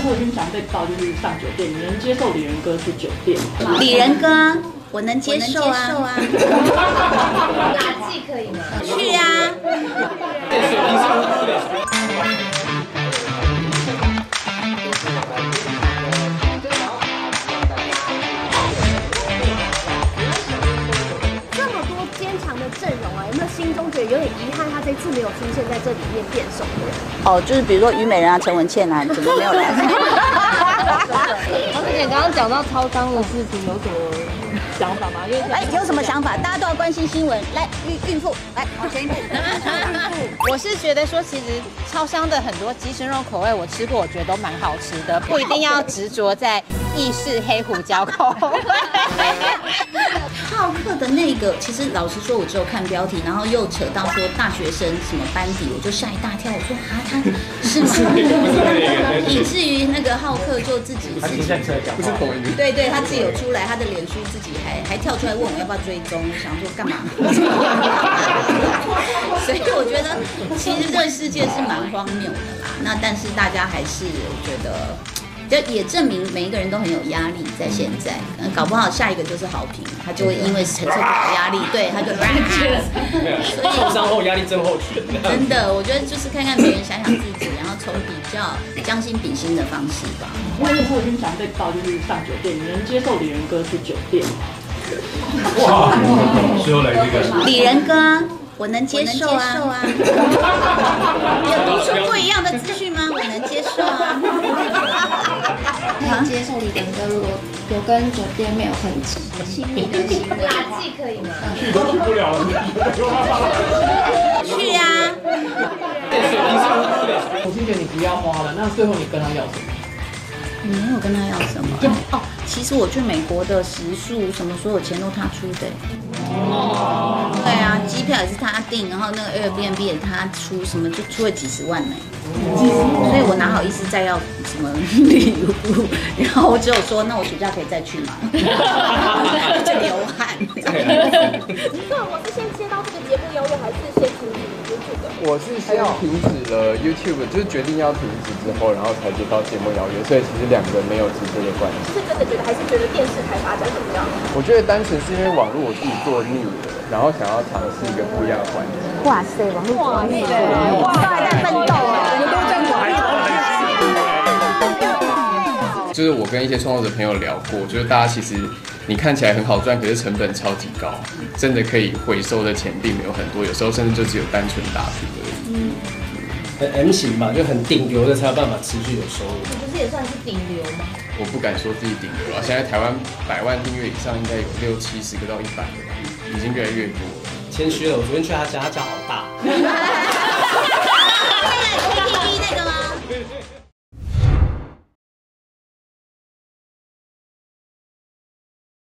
我已经常被告就是上酒店，你能接受李仁哥去酒店吗？ 李仁哥，我能接受啊。 哪季可以吗？ 去啊。 阵容啊，有没有心中觉得有点遗憾？他这次没有出现在这里面变熟的人。 哦，就是比如说虞美人啊、陈文茜啊，怎么没有来？ 王子姐刚刚讲到超商的事情，有什么想法吗？因为有什么想法？大家都要关心新闻。来，孕妇，来往前一步。 我是觉得说，其实超商的很多鸡胸肉口味我吃过，我觉得都蛮好吃的，不一定要执着在意式黑胡椒口味。 浩克的那个，其实老实说，我只有看标题，然后又扯到说大学生什么班底，我就吓一大跳。我说啊，他是吗？以至于那个浩克就自己不是同一个。 对，他自己有出来，他的脸书自己还跳出来问我要不要追踪，想说干嘛？所以我觉得其实这个世界是蛮荒谬的啦。那但是大家还是我觉得。就也证明每一个人都很有压力，在现在，搞不好下一个就是好评，他就会因为承受不了压力，对，他就受伤后压力症候群。 真的，我觉得就是看看别人，想想自己，然后从比较将心比心的方式吧。 因为那时候我已经常被告就是上酒店，你能接受李仁哥去酒店吗？ 哇，最后来这个李仁哥。我能接受啊！有提出不一样的资讯吗？我能接受啊！ 可以接受李仁哥，如果有跟酒店没有很亲密的行为， 哪季可以吗？ 去都去不了了。 去啊！ 我心觉得你不要花了，那最后你跟他要什么？ 你没有跟他要什么？哦，其实我去美国的食宿什么所有钱都他出的。哦，对啊，机票也是他订，然后那个 Airbnb 也他出，什么就出了几十万呢。所以我哪好意思再要什么礼物？然后我只有说，那我暑假可以再去吗？就流汗。 那我是先接到这个节目邀约，还是先停止 YouTube 的？ 我是先停止了 YouTube， 就是决定要停止之后，然后才接到节目邀约，所以其实两个没有直接的关系。 是真的觉得，还是觉得电视台发展怎么样？ 我觉得单纯是因为网络我自己做腻了，然后想要尝试一个不一样的环境。 哇塞，网络哇塞，哇在奋斗啊！我们都在努力。 就是我跟一些创作者朋友聊过，就是大家其实你看起来很好赚，可是成本超级高，真的可以回收的钱并没有很多，有时候甚至就只有单纯打平而已。 很 M 型吧，就很顶流的才有办法持续有收入。 你不是也算是顶流吗？ 我不敢说自己顶流啊，现在台湾100万订阅以上应该有60-70个到100个吧，已经越来越多了。 谦虚了，我昨天去他家好大。 KTV 那个吗？